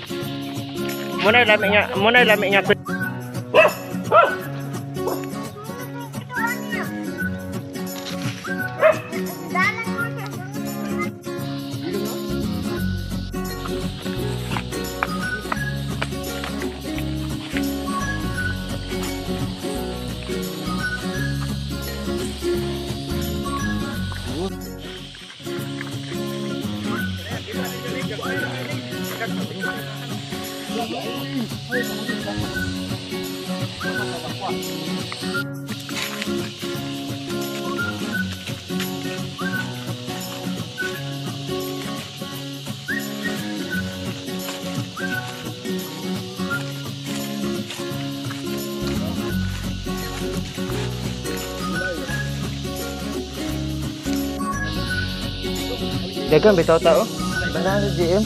Muna lami nga. Dagang bitaw tao. Bana sa GM.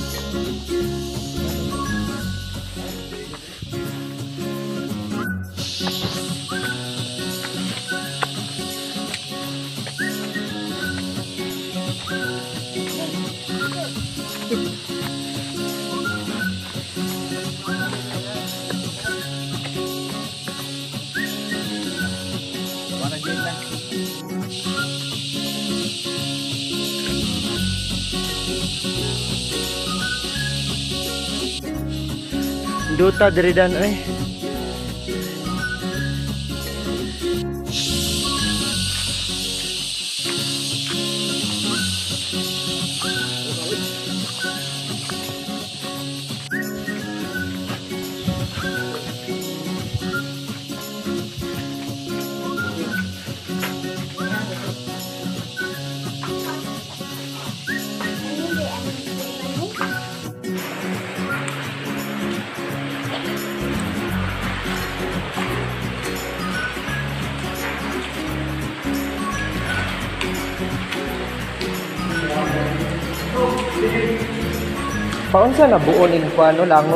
Duta dari dan paunsa na buon in kuano langog.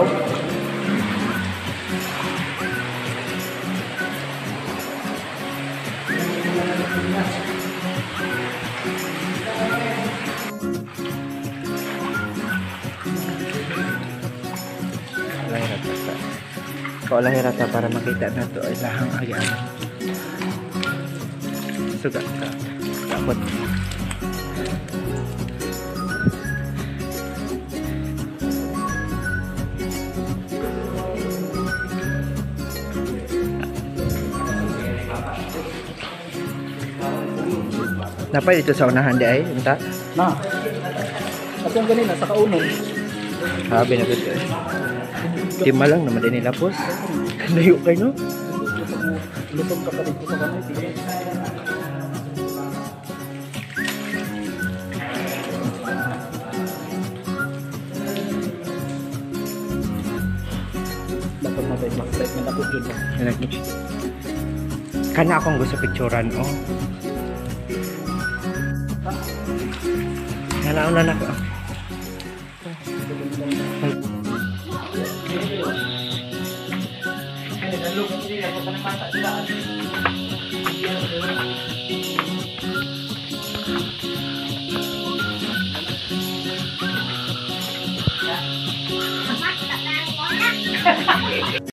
Lahir rata para makita na to ay lahang ayan. Sugat ka. Dapat Napa dito sa unahan di ay? Unta? Na. At yung ganina sa kaunon. Sabi na dito eh. Tima lang naman din nila pos. Layo kayo no? Lusog ka pa dito sa kanay. Dapat matay mag-flight na ako dyan. Kana akong gusto picturean oh. Nalaon na ako.